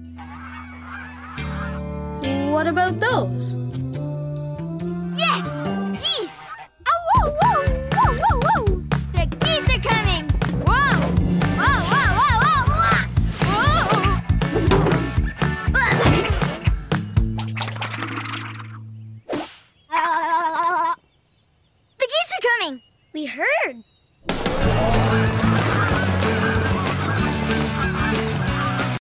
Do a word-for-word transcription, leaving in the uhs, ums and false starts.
What about those? Yes! Geese! Oh, whoa, whoa, whoa, whoa, whoa! The geese are coming! Whoa! Whoa, whoa, whoa, whoa, whoa! The geese are coming! We heard.